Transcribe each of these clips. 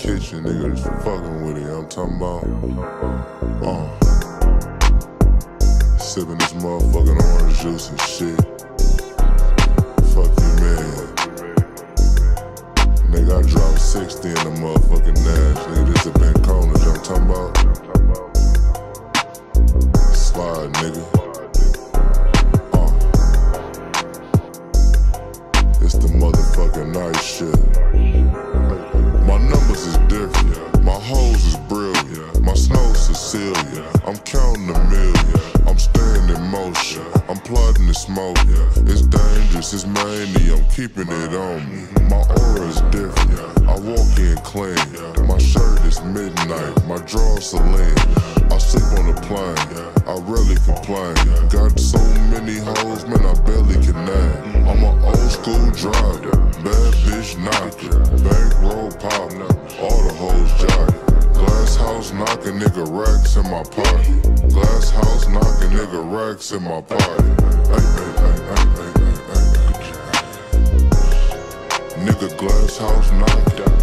kitchen, nigga, just fucking with it, you know what I'm talking about? Sipping this motherfucking orange juice and shit. Fuck you, man. Nigga, I dropped 60 in the motherfucking Nash, nigga, this a Bancona, you know what I'm talking about? Slide, nigga. It's the motherfucking nice shit. My numbers is different, my hoes is brilliant, my snow Cecilia, I'm counting a million, I'm staying in motion, I'm plotting to smoke, it's dangerous, it's mania, I'm keeping it on me. My aura is different, I walk in clean, my shirt is midnight, my drawers Celine, I sleep on the plane, I rarely complain, got so many hoes, man, I barely can name. I'm an old school driver, bad bitch knockin', bankroll poppin', all the hoes jockin'. Glasshouse knockin', nigga, racks in my pocket. Glasshouse knockin', nigga, racks in my pocket. Nigga, glasshouse knockin'.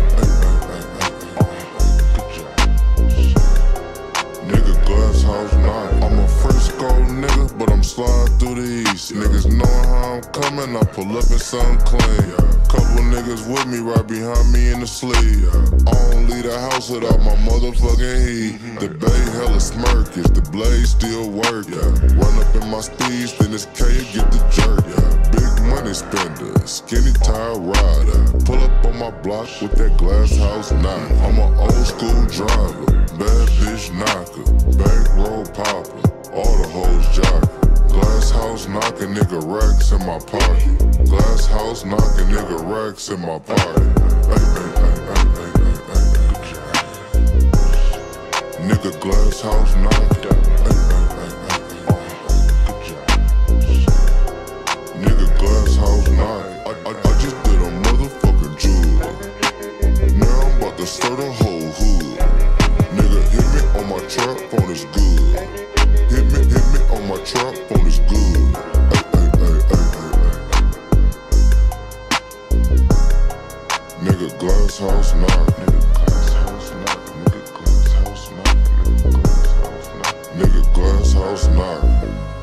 Nigga, glasshouse knockin'. I'm a Frisco nigga, but I'm sliding through the east. Niggas knowin' how I'm comin', I pull up in something clean. Couple niggas with me right behind me in the sleeve. I don't leave the house without my motherfucking heat. The bay hella smirkish, the blade still workin'. Run up in my steeds, then this K get the jerk. Big money spender, skinny tire rider. Pull up on my block with that Glasshouse knock. I'm an old school driver, bad bitch knocker, bankroll popper, all the hoes jockin'. Glasshouse knockin', nigga, racks in my pocket. Glasshouse knockin', nigga, racks in my pocket. Nigga, glasshouse knockin'. Nigga, glasshouse knockin'. I just did a motherfucking jeweler. Now I'm about to stir the whole hood. Nigga, hit me on my trap phone is good. Hit me on my trap phone is good. Nigga, glasshouse knock. Nigga, glasshouse knock. Nigga, glasshouse knock. Nigga, glasshouse knock. Nigga, glasshouse knock.